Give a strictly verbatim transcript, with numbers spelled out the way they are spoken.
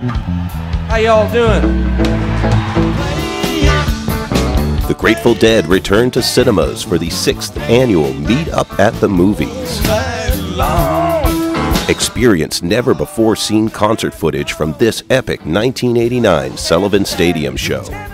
How y'all doing? The Grateful Dead return to cinemas for the sixth annual Meet Up at the Movies. Experience never-before-seen concert footage from this epic nineteen eighty-nine Sullivan Stadium show.